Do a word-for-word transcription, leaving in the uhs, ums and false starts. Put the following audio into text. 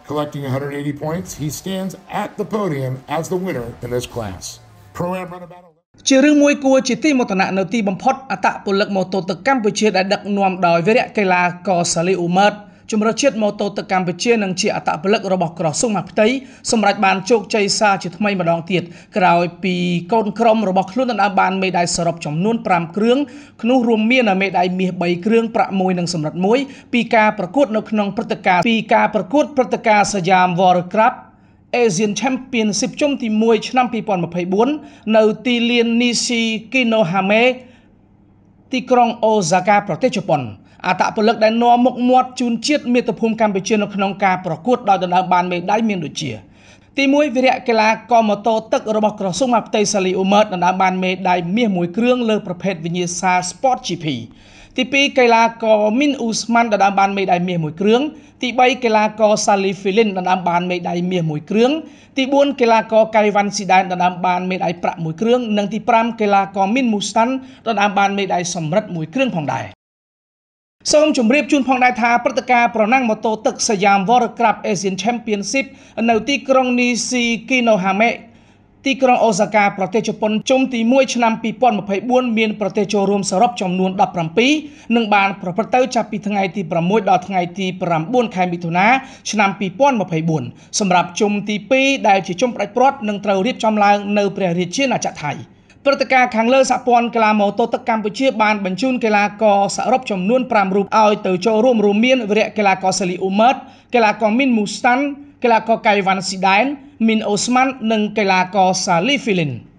collecting one hundred eighty points. He stands at the podium as the winner in this class. Pro-Am run about ជារឿងមួយគួរជាទីមោទនៈនៅទីបំផុតអត្តពលិកម៉ូតូទឹកកម្ពុជាដែលដឹកនាំដោយវីរៈកីឡាករសាលីអ៊ូម៉ឺតជំរឿនជាតិម៉ូតូទឹកកម្ពុជានិងជាអត្តពលិករបស់ក្រសួងមហាផ្ទៃសម្រាប់បានជោគជ័យសារជាថ្មីម្ដងទៀតក្រោយពីកូនក្រុមរបស់ខ្លួនដណ្ដើមបានមេដាយសរុបចំនួនប្រាំគ្រឿងក្នុងរួមមានមេដាយមាសបីគ្រឿងប្រាក់មួយនិងសំរឹទ្ធមួយពីការប្រកួតនៅក្នុងព្រឹត្តិការណ៍ពីការប្រកួតព្រឹត្តិការណ៍សយ៉ាម World Cup Asian Championship ជុំទីមួយឆ្នាំពីរពាន់ម្ភៃបួននៅទីលាន Nishikinohame ទីក្រុងអូហ្សាកាប្រទេសជប៉ុនអត្តពលិកដែលនាំមុខមាត់ជូនជាតិមាតុភូមិកម្ពុជានៅក្នុងការប្រកួតដោយដណ្ដើមបានមេដាយមានដូចជាទីមួយវីរៈកីឡាករម៉ូតូទឹករបស់ក្រសួងមហាផ្ទៃសាលីអ៊ូម៉ឺតដណ្ដើមបានមេដាយមាសមួយគ្រឿងលើប្រភេទវិញ្ញាសា Sport ជី พี ទីពីរកីឡាករមីនអ៊ូស្មានដណ្ដើមបានមេដាយមាសមួយគ្រឿងទីបីកីឡាករសាលីហ្វីលីនដណ្ដើមបានមេដាយមាសមួយគ្រឿងទីបួនកីឡាករកៃវ៉ាន់ស៊ីដែនដណ្ដើមបានមេដាយប្រាក់មួយគ្រឿងនិងទីប្រាំកីឡាករមីនមូស្តាន់ដណ្ដើមបានមេដាយសំរឹទ្ធមួយគ្រឿងផងដែរសូមជម្រាបជូនផងដែរថាព្រឹត្តិការណ៍ប្រណាំងម៉ូតូទឹកសយ៉ាម World Cup Asian Championship នៅទីក្រុង Nishikinohame ទីក្រុងអូសាកាប្រទេសជប៉ុនជុំទីមួយឆ្នាំពីរពាន់ម្ភៃបួនមានប្រទេសចូលរួមសរុបចំនួនដប់ប្រាំពីរនិងបានប្រព្រឹត្តទៅចាប់ពីថ្ងៃទីប្រាំមួយដល់ថ្ងៃទីប្រាំបួនខែមិថុនាឆ្នាំពីរពាន់ម្ភៃបួនសម្រាប់ជុំទីពីរដែលជាជុំផ្ដាច់ព្រាត់នឹងត្រូវរៀបចំឡើងនៅព្រះរាជាណាចក្រថៃព្រឹត្តិការណ៍ខាងលើសហព័ន្ធកីឡាម៉ូតូទឹកកម្ពុជាបានបញ្ជូនកីឡាករសរុបចំនួនប្រាំរូបឲ្យទៅចូលរួមរួមមានវីរៈកីឡាករសាលីអ៊ូម៉ឺតកីឡាករមីនមូស្តាន់កីឡាករកៃវ៉ាន់ស៊ីដែនមីនអូស្មាននិងកីឡាករសាលីហ្វីលីន